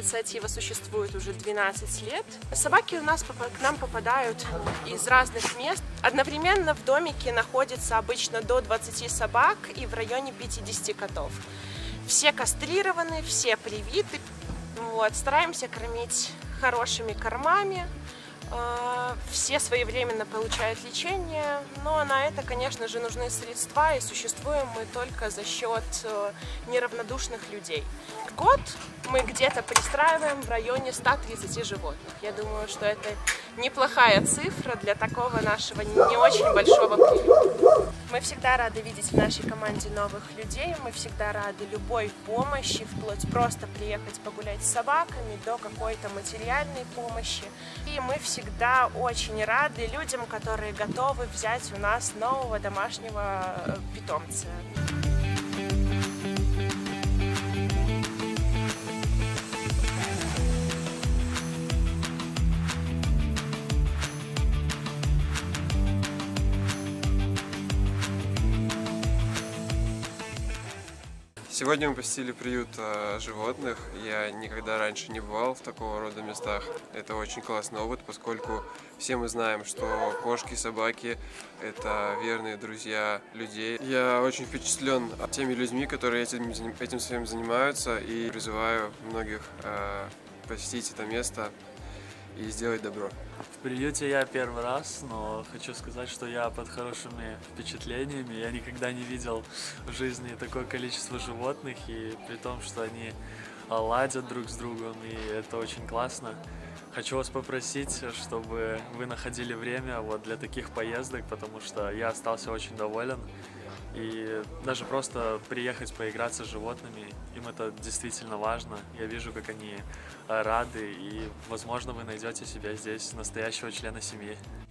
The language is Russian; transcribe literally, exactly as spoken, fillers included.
инициатива существует уже двенадцать лет. Собаки у нас к нам попадают из разных мест. Одновременно в домике находится обычно до двадцати собак и в районе пятидесяти котов. Все кастрированы, все привиты. Вот, стараемся кормить хорошими кормами. Все своевременно получают лечение, но на это, конечно же, нужны средства, и существуем мы только за счет неравнодушных людей. В год мы где-то пристраиваем в районе ста тридцати животных. Я думаю, что это неплохая цифра для такого нашего не очень большого приюта. Мы всегда рады видеть в нашей команде новых людей, мы всегда рады любой помощи, вплоть просто приехать погулять с собаками до какой-то материальной помощи. И мы всегда очень рады людям, которые готовы взять у нас нового домашнего питомца. Сегодня мы посетили приют животных. Я никогда раньше не бывал в такого рода местах. Это очень классный опыт, поскольку все мы знаем, что кошки и собаки – это верные друзья людей. Я очень впечатлен теми людьми, которые этим, этим своим занимаются, и призываю многих э, посетить это место и сделать добро. В приюте я первый раз, но хочу сказать, что я под хорошими впечатлениями. Я никогда не видел в жизни такое количество животных, и при том, что они ладят друг с другом, и это очень классно. Хочу вас попросить, чтобы вы находили время вот для таких поездок, потому что я остался очень доволен. И даже просто приехать поиграться с животными, им это действительно важно. Я вижу, как они рады, и, возможно, вы найдете себя здесь настоящего члена семьи.